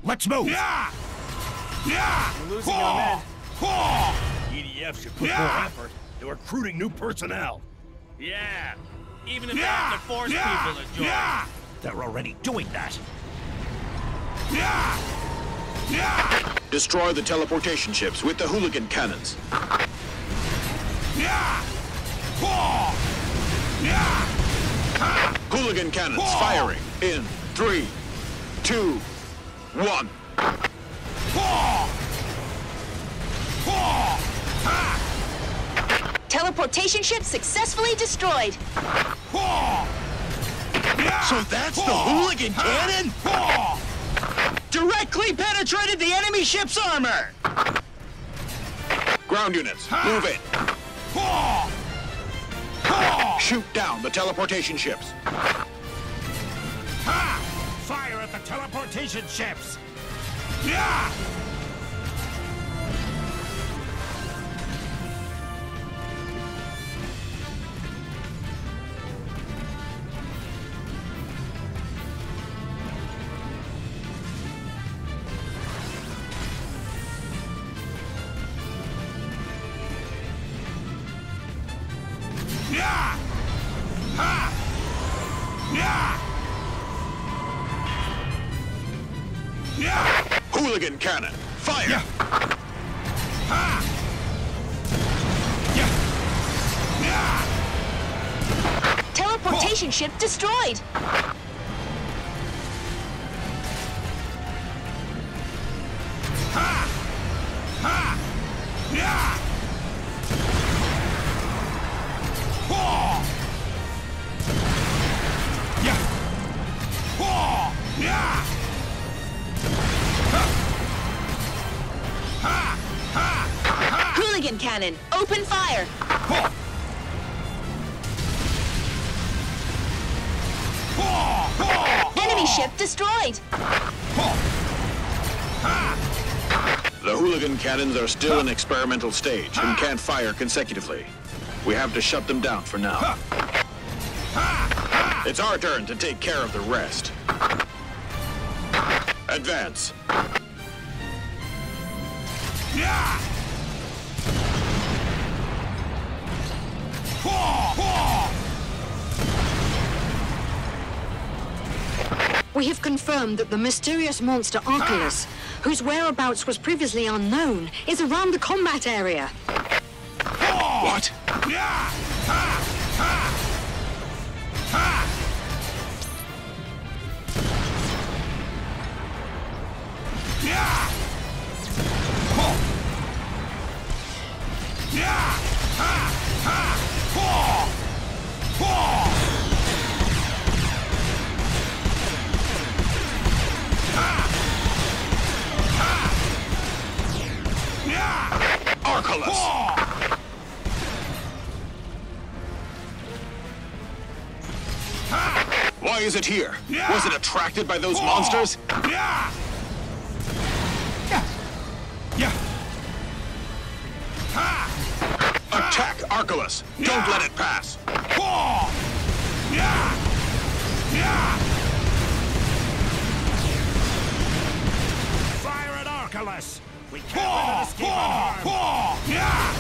Let's move! We're losing our men. EDF should put more effort. They're recruiting new personnel. Yeah, even if they have to force people to join. They're already doing that. Destroy the teleportation ships with the hooligan cannons. Hooligan cannons firing in 3, 2, 1. Teleportation ship successfully destroyed. So that's the hooligan cannon? Directly penetrated the enemy ship's armor! Ground units, move in. Shoot down the teleportation ships. Fire at the teleportation ships! Hooligan cannon, fire! Teleportation ship destroyed. Hooligan cannon, open fire. Enemy ship destroyed. The hooligan cannons are still in experimental stage and can't fire consecutively. We have to shut them down for now. It's our turn to take care of the rest. Advance. We have confirmed that the mysterious monster Arculus, whose whereabouts was previously unknown, is around the combat area. What? Arculus! Why is it here? Was it attracted by those monsters? Attack Arculus! Don't let it pass! Fire at Arculus! We can't let it escape unharmed!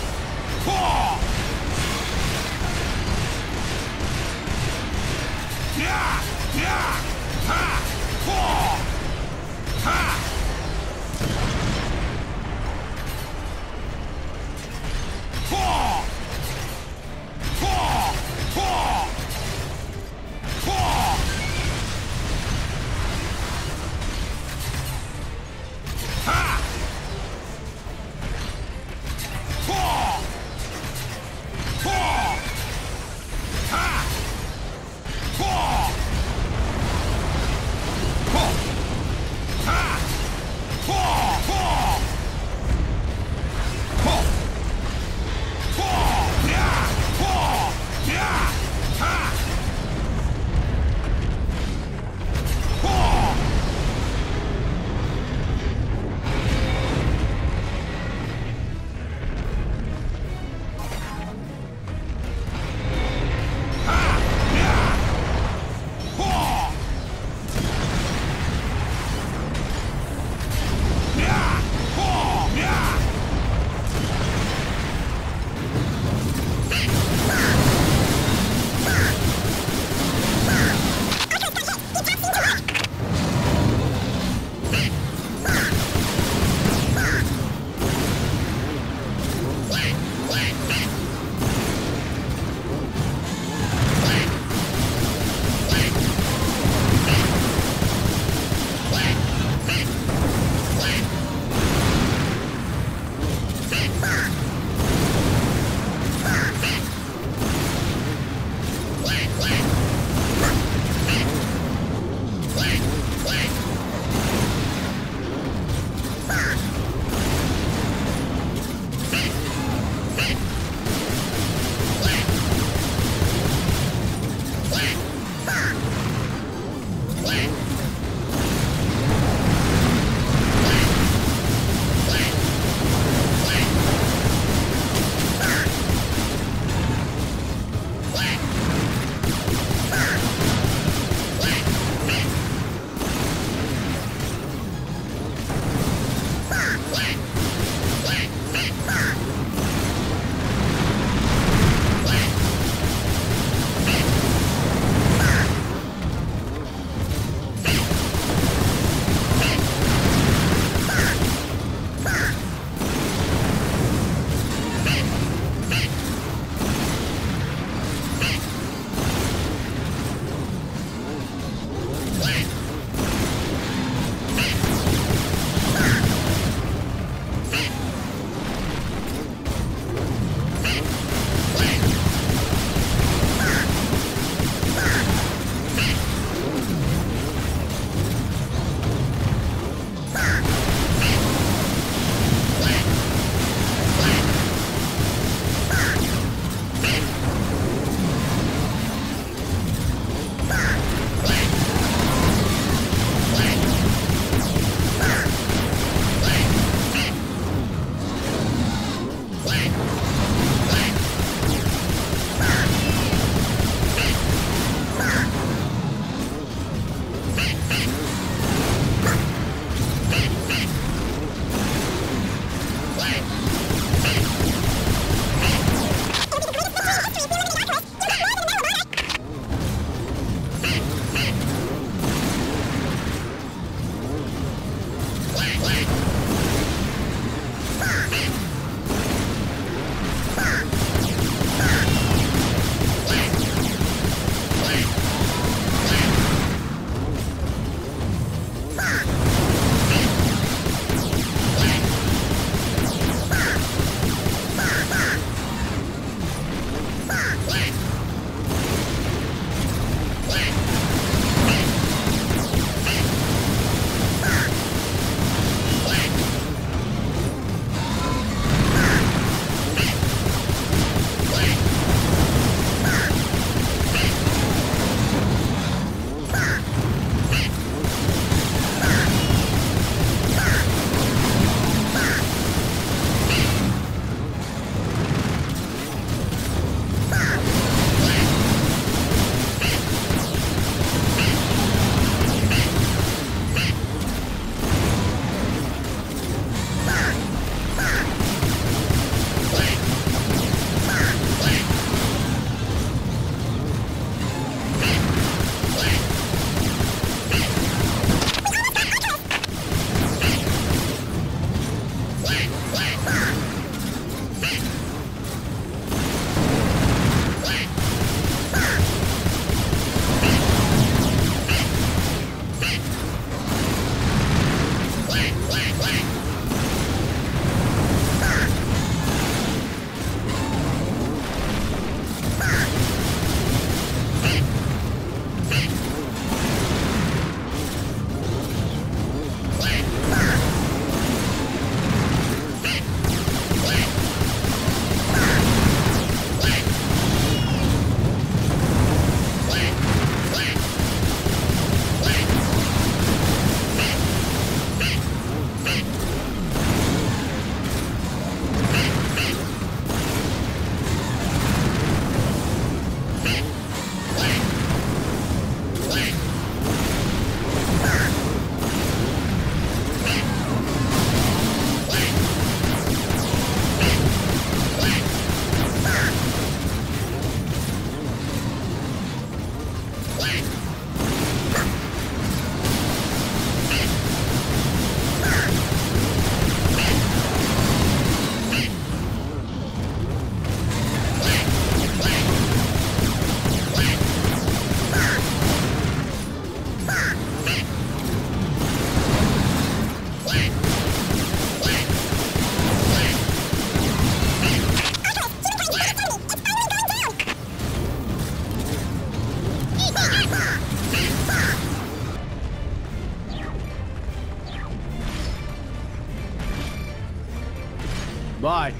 Bye.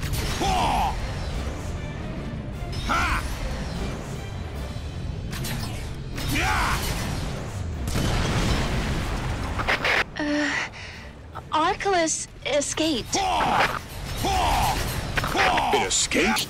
Ha! Yeah! Arculus escaped. It escaped?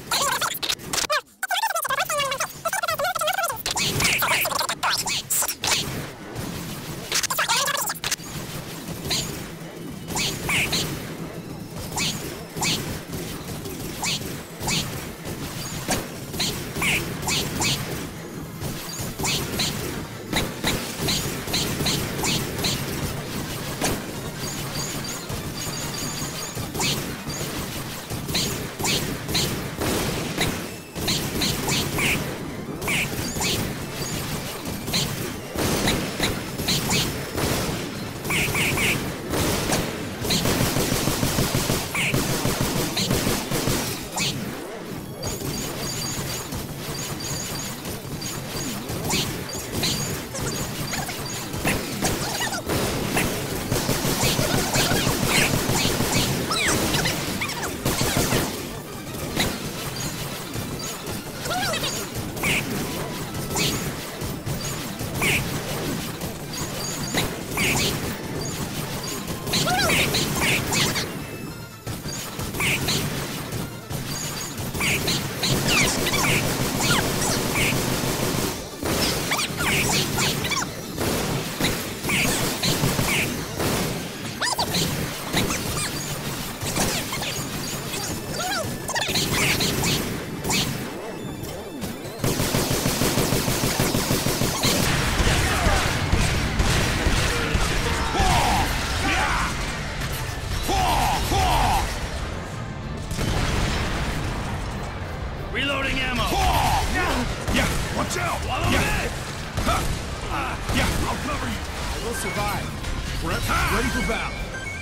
Reloading ammo. Yeah, watch out! Yeah. Yeah, I'll cover you. We'll survive. Ready for battle.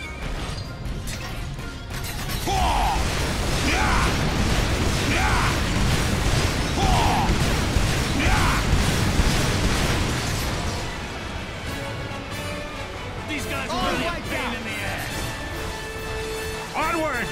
These guys are really a pain in the ass. Onward!